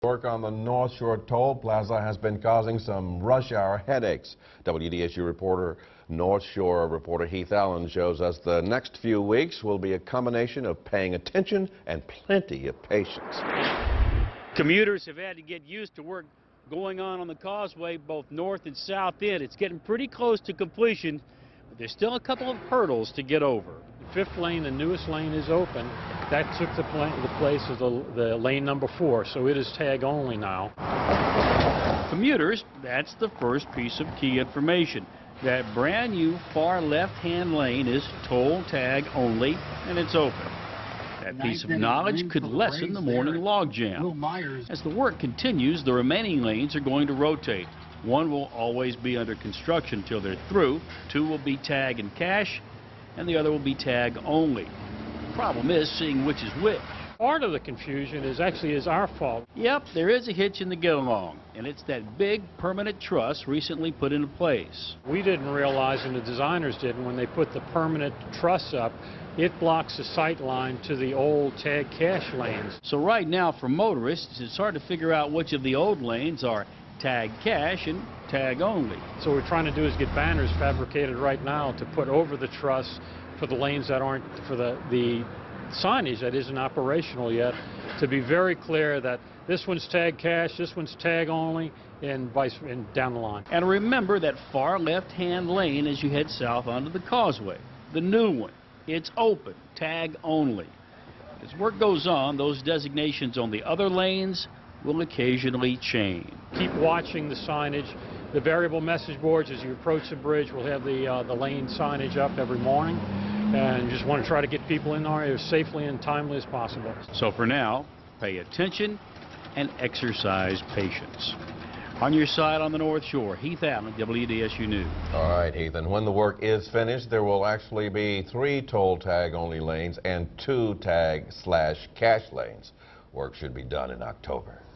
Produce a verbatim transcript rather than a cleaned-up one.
Work on the North Shore Toll Plaza has been causing some rush hour headaches. W D S U reporter, North Shore reporter Heath Allen shows us the next few weeks will be a combination of paying attention and plenty of patience. Commuters have had to get used to work going on on the Causeway, both north and south end. It's getting pretty close to completion, but there's still a couple of hurdles to get over. The fifth lane, the newest lane, is open. That took the, the place of the, the lane number four, so it is tag only now. Commuters, that's the first piece of key information. That brand new far left-hand lane is toll tag only, and it's open. That piece of knowledge could lessen the morning logjam. As the work continues, the remaining lanes are going to rotate. One will always be under construction until they're through. Two will be tag and cash, and the other will be tag only. The problem is seeing which is which. Part of the confusion is actually is our fault. Yep, there is a hitch in the get-along, and it's that big permanent truss recently put into place. We didn't realize, and the designers didn't, when they put the permanent truss up, it blocks the sight line to the old tag cash lanes. So right now for motorists, it's hard to figure out which of the old lanes are tag cash and tag only. So what we're trying to do is get banners fabricated right now to put over the truss for the lanes that aren't, for the, the signage that isn't operational yet, to be very clear that this one's tag cash, this one's tag only, and vice and down the line. And remember that far left-hand lane as you head south onto the Causeway, the new one. It's open, tag only. As work goes on, those designations on the other lanes will occasionally change. Keep watching the signage. The variable message boards as you approach the bridge will have the, uh, the lane signage up every morning. And just want to try to get people in there as safely and timely as possible. So for now, pay attention and exercise patience. On your side on the North Shore, Heath Allen, W D S U News. All right, Heath, and when the work is finished, there will actually be three toll tag only lanes and two tag slash cash lanes. Work should be done in October.